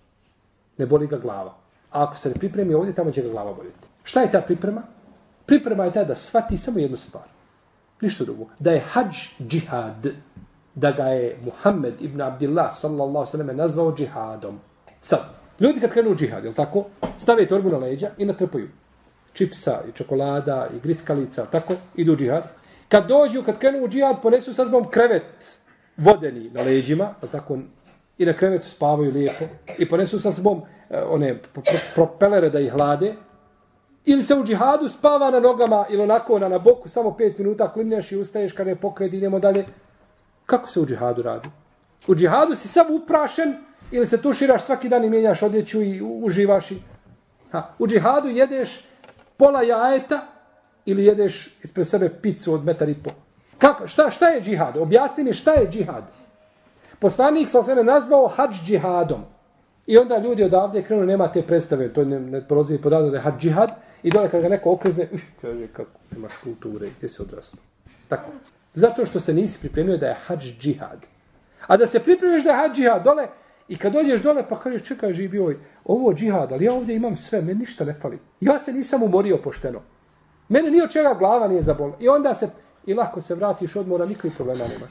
Ne boli ga glava. A ako se ne pripremi ovdje, tamo će ga glava boliti. Šta je ta priprema? Priprema je ta da shvati samo jednu stvar. Ništa drugo. Da je hadž džihad. Da ga je Muhammed ibn Abdillah sallallahu sallam nazvao džihadom. Sad, ljudi kad krenu u džihad, jel tako? Stave torbu na leđa i natrpaju čipsa i čokolada i grickalica, tako? Idu u džihad. Kad krenu u džihad, ponesu sa sobom krevet vodeni na leđima, jel tako? I na krevetu spavaju lijepo. I ponesu sa sobom one propelere da ih hlade. Ili se u džihadu spava na nogama ili onako na boku, samo 5 minuta klimnjaš i ustaješ kada je pokret, idemo dalje. Kako se u džihadu radi? U džihadu si sam uprašen ili se tuširaš svaki dan i mijenjaš odjeću i uživaš. U džihadu jedeš pola jajeta ili jedeš ispred sebe picu od 1,5 metra. Šta je džihad? Objasni mi šta je džihad. Poslanik sam se nazvao hadž džihadom. I onda ljudi odavde krenu, nema te predstave, to ne prolazi podavno da je hadž džihad, i dole kad ga neko okrzne, kaže kako imaš kulture, gdje si odrastao. Tako. Zato što se nisi pripremio da je hadž džihad. A da se pripremiš da je hadž džihad dole, i kad dođeš dole pa kažeš čekaj živi ovo džihad, ali ja ovdje imam sve, meni ništa ne fali. Ja se nisam umorio pošteno. Mene ni od čega glava nije zabolila. I onda i lako se vratiš odmora, nikakvih problema nemaš.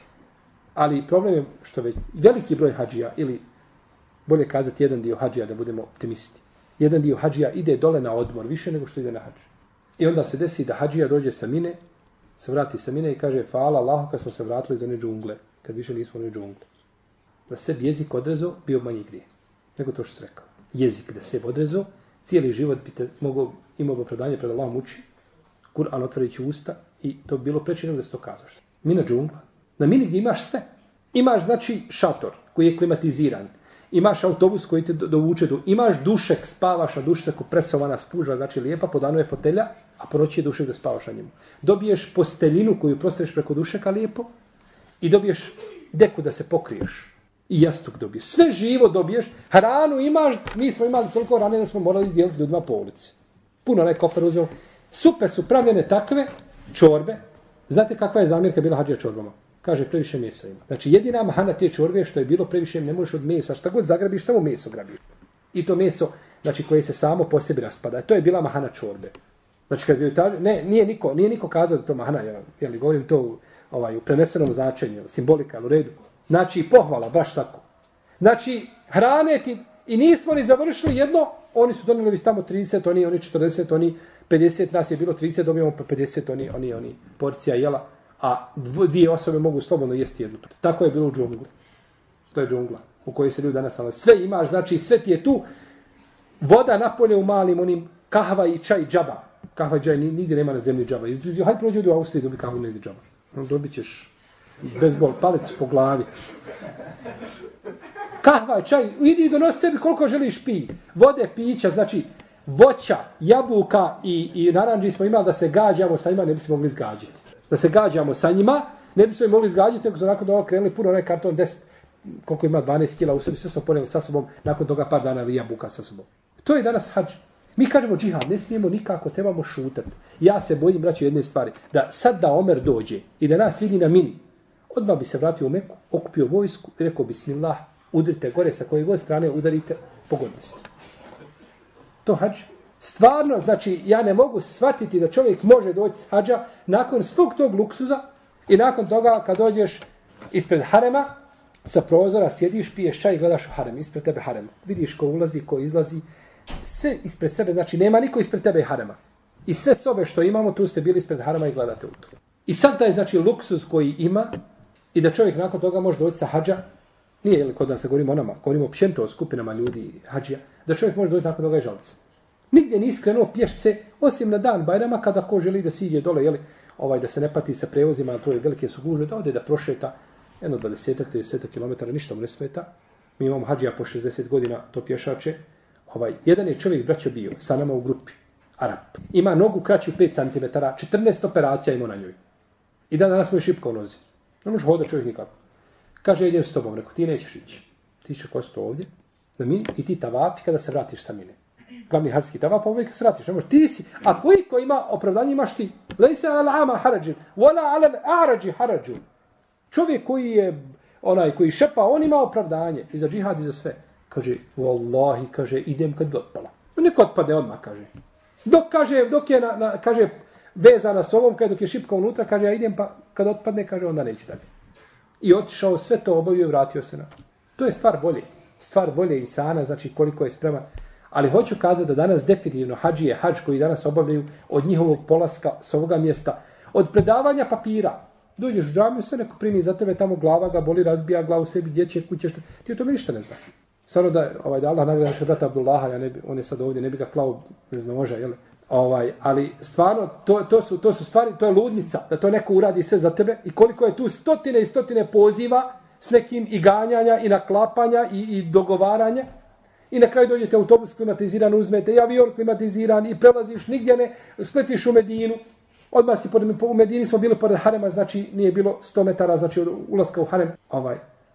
Ali problem je što već veliki broj hadžija, ili bolje kazati jedan dio hadžija, da budemo optimisti. Jedan dio hadžija ide dole na odmor, više nego što ide na hadž. I onda se desi da hadžija dođe sa Mine, se vrati sa Mine i kaže hvala Allahu kad smo se vratili iz one džungle, kad više nismo u one džungle. Da sebi jezik odrezo, bio manji grije. Nego to što se rekao. Jezik da sebi odrezo, cijeli život bi te imao opravdanje pred Allahom uči, Kur'an otvorići usta i to bi bilo preče nego da se to kazaš. Mina džungla. Na Mini gdje imaš sve. Imaš znači šator koji je klimatiziran. Imaš autobus koji te dovuče do... Imaš dušek, spavaš na dušeku, presovana spužva, znači lijepa, po danu je fotelja, a po noći je dušek da spavaš na njemu. Dobiješ posteljinu koju prostaviš preko dušeka lijepo i dobiješ deku da se pokriješ. I jastuk dobiješ. Sve živo dobiješ. Hranu imaš, mi smo imali toliko hrane da smo morali dijeliti ljudima po ulici. Puno onaj kofer uzmemo. Super su pravljene takve čorbe. Znate kakva je zamjerka bila hadžija čorbama? Kaže, previše mesa ima. Znači, jedina mahana te čorbe što je bilo previše, ne možeš od mesa, šta god zagrabiš, samo meso grabiš. I to meso, znači, koje se samo po sebi raspada. To je bila mahana čorbe. Znači, kad bi nije niko kazao da to mahana, jel, govorim to u prenesenom značenju, simbolika, u redu. Znači, pohvala, baš tako. Znači, hrane ti, i nismo ni završili jedno, oni su donijeli tamo 30, oni 40, oni 50, nas je bilo 30, dobijemo po 50, oni porcija jela. A dvije osobe mogu slobodno jesti jednu. Tako je bilo u džungli. To je džungla u kojoj se ljudi danas nalaze. Sve imaš, znači sve ti je tu. Voda napolje u malim onim kahva i čaj džaba. Kahva i čaj nigdje nema na zemlji džaba. Hajde prođi u Austriji dobi kahvu negdje džaba. Dobit ćeš bezbol, palec po glavi. Kahva i čaj, idi i donosi sebi koliko želiš pi. Vode, pića, znači voća, jabuka i naranđi smo imali da se gađamo sa njima, ne bi se mogli izgađiti. Da se gađamo sa njima, ne bi smo mogli izgađati, nego su nakon toga krenuli puno onaj karton 10, koliko ima 12 kila u sebi, sve smo ponijeli sa sobom, nakon toga par dana ili jabuka sa sobom. To je danas hadž. Mi kažemo džihad, ne smijemo nikako, trebamo šutati. Ja se bojim, braćo, jedne stvari, da sad da Omer dođe i da nas vidi na Mini, odmah bi se vratio u Meku, okupio vojsku i rekao bismillah, udrite gore sa koje god strane, udarite, pogodite se. To hadž. Stvarno, znači, ja ne mogu shvatiti da čovjek može doći s hadža nakon svog tog luksuza i nakon toga kad dođeš ispred harema, sa prozora sjediš, piješ čaj i gledaš u harem, ispred tebe harema. Vidiš ko ulazi, ko izlazi, sve ispred sebe, znači nema niko ispred tebe harema. I sve sobe što imamo, tu ste bili ispred harema i gledate u to. I sav taj, znači, luksuz koji ima i da čovjek nakon toga može doći sa hadža, nije li kod nas se govorimo o nama, govorimo općenito o skupinama ljudi hadžija, da čovjek može doći nakon toga i žalca. Nigdje nisi krenuo pješce, osim na dan Bajrama, kada ko želi da siđe dole, jeli, da se ne pati sa prevozima, to je velike su gužve, da ode da prošeta jedno 20-30 km, ništa mu ne smeta. Mi imamo hadžija po 60 godina, to pješače. Jedan je čovjek, braćo, bio sa nama u grupi, Arap. Ima nogu kraću 5 cm, 14 operacija ima na njoj. I danas mu je šipka u nozi. Ne može hodati čovjek nikako. Kaže, idem s tobom, rekao, ti nećeš ići. Ti će kosto ovdje, na Mini, i ti tavafi kada se vratiš sa Mine. Glavni hađski tavaf, pa uvijek kad se vratiš, ne možeš. Ti si, a ko ima opravdanje imaš ti? Lejse ala harađin, wala ala a'rađi harađun. Čovjek koji je, koji šepa, on ima opravdanje i za džihad i za sve. Kaže, wallahi, kaže, idem kad bi otpala. Neko otpadne odmah, kaže. Dok je, kaže, vezana s ovom, dok je šipka unutra, kaže, ja idem, pa kad otpadne, kaže, onda neće dalje. I otišao, sve to obavio i vratio se na. To je stvar volje. Stvar volje insana, znači koliko je spreman. Ali hoću kazati da danas definitivno hadžije, hadž koji danas obavljaju od njihovog polaska s ovoga mjesta, od predavanja papira, dođeš u džamiju, sve neko primi za tebe, tamo glava ga boli, razbija glavu sebi, dječje kuće, ti o tome ništa ne znaš. Stvarno da Allah nagrada našeg brata Abdullaha, on je sad ovdje, ne bi ga klao, ne znam, može, jel? Ali stvarno, to su stvari, to je ludnica, da to neko uradi sve za tebe i koliko je tu stotine i stotine poziva s nekim i ganjanja i naklapanja i dogovaranja. I na kraju dođete autobus klimatiziran, uzmete i avion klimatiziran i prelaziš nigdje ne, sletiš u Medinu. Odmah si u Medini smo bili pored harema, znači nije bilo 100 metara, znači od ulaska u harem.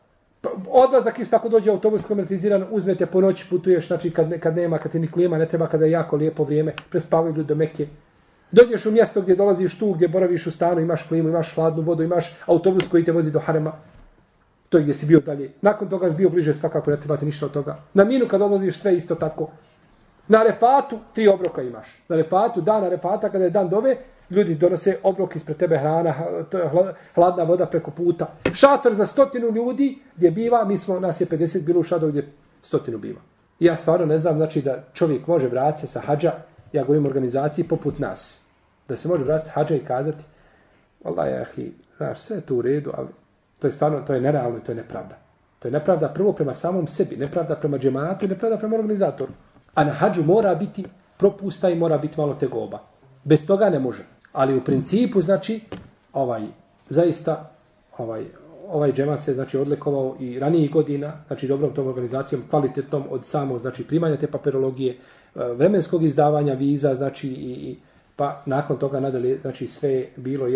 Odlazak isto tako dođe autobus komerciziran, uzmete po noći, putuješ, znači kad nema, kad ti ni klima, ne treba, kada je jako lijepo vrijeme, prespavaju ljudi do Mekke. Dođeš u mjesto gdje dolaziš tu, gdje boraviš u stanu, imaš klimu, imaš hladnu vodu, imaš autobus koji te vozi do harema. To je gdje si bio dalje. Nakon toga si bio bliže, svakako ne trebate ništa od toga. Na Minu kad odlaziš sve isto tako. Na Arefatu 3 obroka imaš. Na Arefatu, dan Arefata, kada je dan dove, ljudi donose obrok ispred tebe, hrana, hladna voda preko puta. Šator za 100 ljudi gdje biva, nas je 50 bilo u šatoru gdje 100 biva. I ja stvarno ne znam, znači da čovjek može vratiti se sa hadža, ja govorim o organizaciji poput nas, da se može vratiti sa hadža i kazati, vallahi, znaš, sve je to u redu, ali to je stvarno, to je nerealno i to je nepravda. To je nepravda prvo prema samom sebi, nepravda prema džematu i nepravda prema organizatoru. A na hadžu mora biti propusta i mora biti malo tegoba. Bez toga ne može. Ali u principu, znači, zaista, ovaj džemat se, znači, odlikovao i ranijih godina, znači, dobrom tom organizacijom, kvalitetnom od samog, znači, primanja te papirologije, vremenskog izdavanja viza, znači, pa nakon toga nadalje, znači, sve je bilo,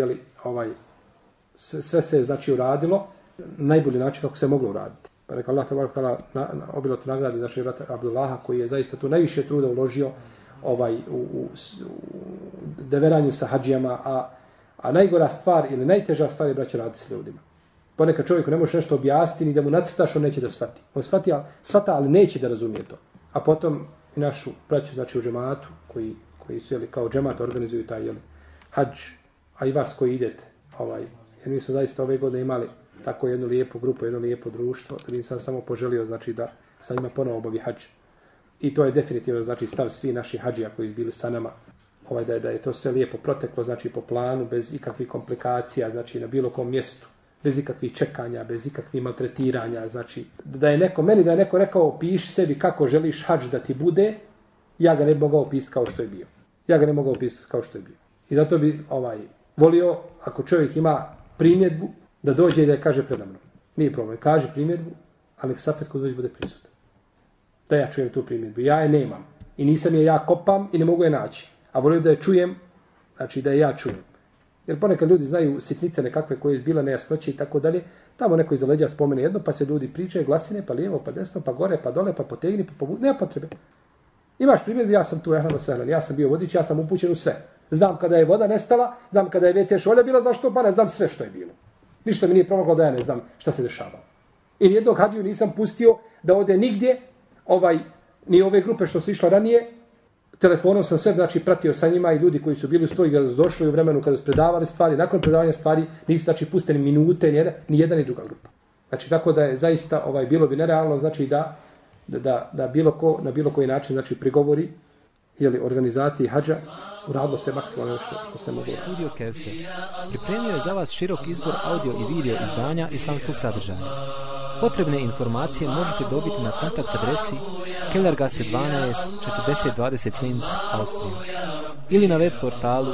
sve se, znači, uradilo na najbolji način kako se moglo uraditi. Pa neka Allah obilato nagradi, znači, brata Abdullaha, koji je zaista tu najviše truda uložio u deveranju sa hadžijama, a najgora stvar ili najteža stvar je, braćo, raditi s ljudima. Ponekad čovjeku ne možeš nešto objasniti ni da mu nacrtaš, on neće da shvati. On shvata, ali neće da razumije to. A potom i našu braću, znači, u džematu, koji su, kao džemat organizuju taj, hadž, a i vas koji idete, jer mi smo zaista ove godine imali tako jednu lijepu grupu, jedno lijepo društvo, da nisam samo poželio, znači, da sa njima ponovo obavi hadž. I to je definitivno, znači, stav svi naši hadžija koji su bili sa nama, da je to sve lijepo proteklo, znači, po planu, bez ikakvih komplikacija, znači, na bilo kom mjestu, bez ikakvih čekanja, bez ikakvih maltretiranja, znači, da je neko rekao, piši sebi kako želiš hadž da ti bude, ja ga ne bi mogao opisati kao što je bio. I zato bi, volio, ako čovjek ima primjedbu, da dođe i da je kaže predamno. Nije problem, kaže primjedbu, ali Safet ko dođe bude prisutan. Da ja čujem tu primjedbu. Ja je nemam. I nisam je ja kopam i ne mogu je naći. A volio da je čujem, znači da je ja čujem. Jer ponekad ljudi znaju sitnice nekakve koje je izbila nejasnoće i tako dalje. Tamo neko iza leđa spomene jedno, pa se ljudi pričaju glasine, pa lijevo, pa desno, pa gore, pa dole, pa potegni, pa povuči. Nema potrebe. Imaš primjedbu, ja sam tu, ja sam bio vodič, ja sam upućen u sve. Znam kada je voda nestala, znam kada je WC šolja bila, zašto, pa ne znam sve što je bilo. Ništa mi nije pomoglo da ja ne znam šta se dešavalo. I nijednog hadžiju nisam pustio da ode nigdje, ni ove grupe što su išla ranije, telefonom sam sve, znači, pratio sa njima i ljudi koji su bili u stoji kada su došli u vremenu kada su predavali stvari, nakon predavanja stvari nisu, znači, pusteni minute, ni jedna ni druga grupa. Znači, tako da je zaista, bilo bi nerealno, znači, da bilo ko, na bilo koji način, znači, prigovori, organizaciji hadža, uradilo se maksimalno što se moglo. Studio Kevser pripremio je za vas širok izbor audio i video izdanja islamskog sadržaja. Potrebne informacije možete dobiti na kontakt adresi Kellergasse 12 4020 Linz, Austrija, ili na web portalu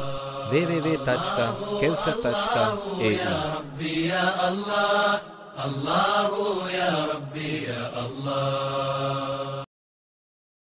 www.kevser.eu.